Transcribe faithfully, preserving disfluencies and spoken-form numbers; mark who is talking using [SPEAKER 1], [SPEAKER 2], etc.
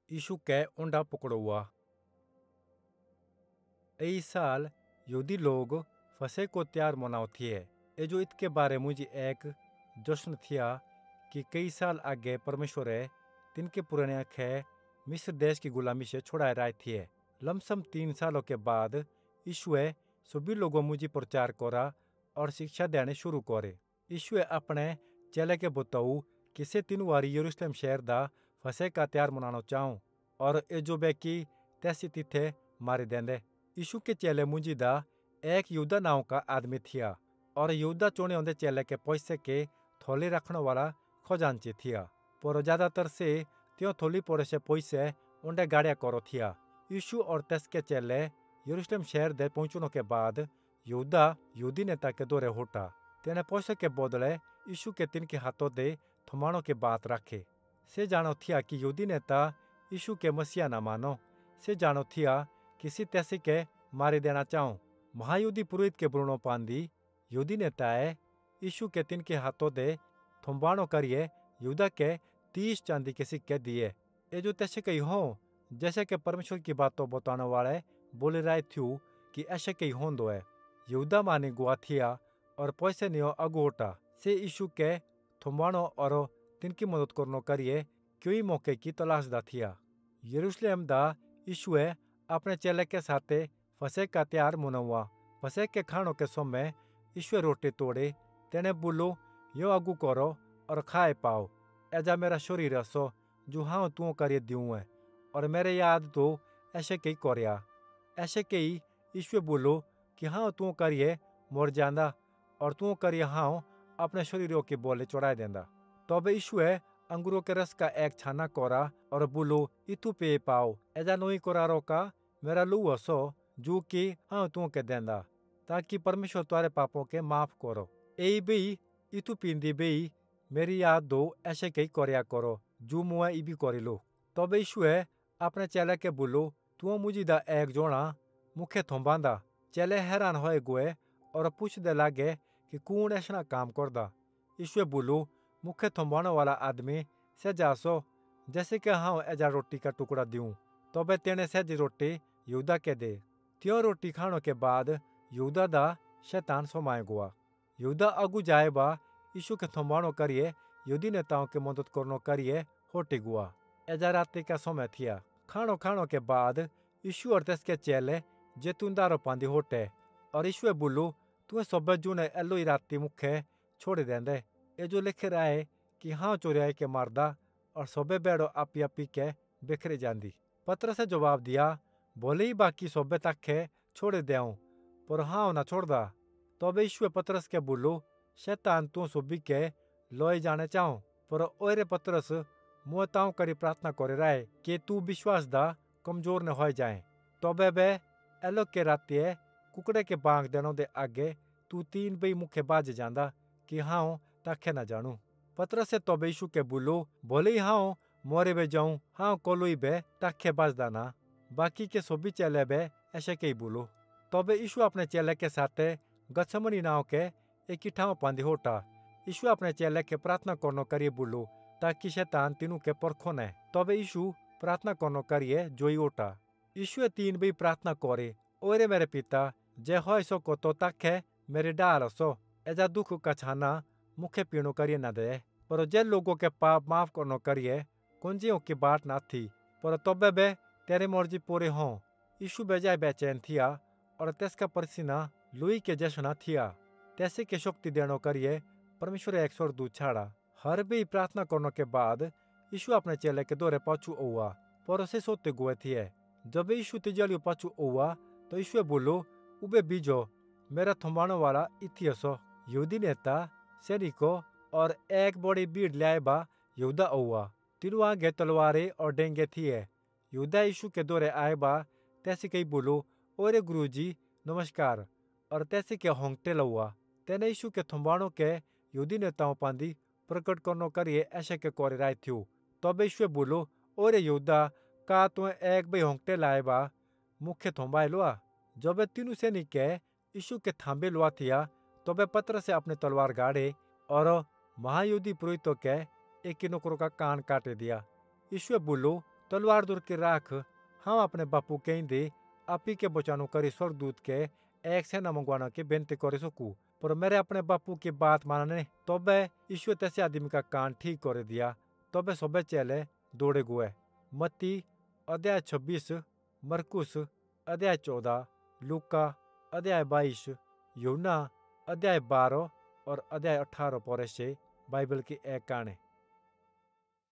[SPEAKER 1] यीशु के ऊंडा पकड़ो हुआ। यही साल यहूदी लोग फसह को त्योहार मनाओ थे। ये जो इसके बारे मुझे एक जश्न थिया कि कई साल आगे परमेश्वरे तिनके पुराने खे मिस्र देश की गुलामी से छुड़ाए रहे थे। लमसम तीन सालों के बाद यीशुए सभी लोगों मुझे प्रचार करा और शिक्षा देने शुरू करे। यीशुए अपने चेले के बताऊ कि से तीन वारी यरूशलेम शहर दा फसह का त्योहार मनाना चाहूं और ए जो बेकी तैसी तिथे मारे देंदे। यीशु के चेले मुझी दा एक यहूदा नाव का आदमी थिया और यहूदा चोने होंदे चेले के पैसे के थोली रखने वाला खजांची थिया। पर ज्यादातर से त्यों थोली पड़े से पैसे उन्हें गाड़िया करो थिया। यीशु और तस्के चेले यरूशलेम शहर दे पहुंचने के बाद यहूदा यहूदी नेता के दौरे होटा। तेने पैसे के बदले यीशु के तिनके हाथों दे थमाणों के बात रखे। से जानो थिया कि यहूदी नेता यीशु के मसीहा न मानो। से जानो थिया किसी तैसी के मारे देना चाहूं। महायुदी पुरोहित के ब्रुणो पांदी यहूदी नेताए यीशु के तिनके हाथों दे थम्बाणो करिए यहूदा के तीस चांदी के सिक्के दिए। ये जो तैसे कही हो जैसे कि परमेश्वर की बातों बताने वाले बोले रहे थू कि ऐसे कही होंदो है। यहूदा माने गुआ थिया और पैसे नियो अगोटा से यीशु के थम्बाणो और तिनकी मदद करनो करिए क्यों मौके की तलाश दा थिया। यरूशलेम दा यीशुए अपने चेले के साथे फसह का त्योहार मनावा। फसह के खानों के समय यीशुए रोटी तोड़े तेने बोलो यो अगू करो और खाए पाओ। ऐजा मेरा शरीर असो जो हाँ तू करिए दिऊँ है और मेरे याद तो ऐसे कई कोरिया। ऐसे कई यीशुए बोलो कि हाँ तू करिए मर जांदा और तू करिए हाँ अपने शरीरों के बोले चढ़ाए देंदा। तब यीशुए अंगूरों के रस का एक छाना कोरा और बोलो इतु पे पाओ। ऐजा नोई कोरा रोका मेरा लू असो जो कि हाँ तू के देंदा ताकि परमेश्वर तुम्हारे पापों के माफ करो। यही भी इतु पींदी भी मेरी याद दो ऐसे कई कोरिया करो जो मुआ इबी कोरी लो। तब यीशुए अपने चेले के बोलो तू मुझी दा एक जोड़ा मुखे थोंबांदा। चेले हैरान होए गोए और पूछदे लागे कि कौन ऐसा काम करदा। यीशुए बोलो मुखे थोंबाने वाला आदमी से जासो जैसे कि हाँ एजा रोटी का टुकड़ा दिऊं। तबे तेने सहजी रोटी यहूदा के दे। त्यों रोटी खाने के बाद यहूदा दा शैतान सोमाए गुआ। यहूदा अगू जाए बा यीशु के थम्बाणो करिए यहूदी नेताओं के मदद करनो करिए होटी गुआ। एजा रात्रि का समय थिया। खानो खानो के बाद यीशु और तस्के चेले जैतूनदारो पांदी होटे और यीशुए बोलो तू सब जूने एलो ही राती मुखे छोड़ देंदे। ए जो लिखे रहे कि हाँ चोरियाई के मारदा और सोबे बेड़ो आपी आपी के बिखरे जांदी। पतरस से जवाब दिया बोले ही बाकी सोबे तक छोड़ देऊं पर हाँ ना छोड़दा। तब यीशुए पतरस के बोलो शैतान तू सुबी के लोए जाने चाहो पर ओरे पतरस मुँह ताऊ करी प्रार्थना करे रहे कि तू विश्वास दा कमजोर न हो जाए। तबे बे एलो के रातिए कुकड़े के बांग देनों दे आगे तू तीन बई मुखे बाज जांदा कि हाँ ताखे ना जानू। पतरस से तबे यीशु के बोलो बोले ही हाँ मोरे बे जाऊं हाँ कोलोई बे ताखे बाजदा ना। बाकी के सोबी चेले बे ऐसे कई बोलो। तबे यीशु अपने चेले के साथे गत्समनी नाव के एक ठाव पांदी होटा। यीशु अपने चेले के प्रार्थना करनो करिए बोलो ताकि शैतान तीनों के परखो ने। तबे यीशु प्रार्थना करनो करिए जोई ओटा। यीशु तीन भी प्रार्थना करे ओरे मेरे पिता जे हो सो को तो ताखे मेरे डाल सो एजा दुख का छाना मुखे पीणो करिए ना दे पर जे लोगों के पाप माफ करनो करिए कुंजियों की बात ना थी पर तबे बे तेरे मर्जी पूरे हों। यीशु बेजाय बेचैन थिया और तेसका परसीना लुई के जैसा थिया। तैसे के शक्ति देनो करिए परमेश्वर एक स्वर्गदूत छाड़ा। हर भी प्रार्थना करने के बाद यीशु अपने चेले के दौरे पाछू हुआ पर उसे सोते गुए थे। जब यीशु तिजलियो पाछू हुआ तो यीशु बोलो उबे बीजो मेरा थम्बाणो वाला इतिहासो। यहूदी नेता सैनिको और एक बड़ी भीड़ लाए बा यहूदा हुआ। तीनों आगे तलवारें और डेंगे थिए। यहूदा यीशु के दौरे आए बा तैसे कई बोलो ओरे गुरुजी नमस्कार और तैसे के होंगटे लुआ। तेने यीशु के थम्बाणों के यहूदी नेताओं पांदी प्रकट करनो करिए ऐसे के कोरे राय थ्यू। तब यीशु बोलो ओरे यहूदा का तू एक बई होंगटे लाए बा मुख्य थम्बाए लुआ। जब तीनों सैनिक के यीशु के थांबे लुआ थिया तबे पतरस से अपने तलवार गाड़े और महायुदी पुरोहितों के एक नौकरों का कान काटे दिया। यीशु बोलो तलवार दूर की राख हम अपने बापू कहीं दे आपी के बचानो करी स्वर्गदूत के एक सेना मंगवाना की बेनती कर सकू। पर मेरे अपने बापू की बात मानने तबे यीशु तैसे आदमी का कान ठीक कर दिया। तबे सबे चेले दौड़े गुए। मत्ती अध्याय छब्बीस, मरकुस अध्याय चौदह, लूका अध्याय बाईस, यूना अध्याय बारह और अध्याय अठारह पौरे से बाइबल की एक कहानी।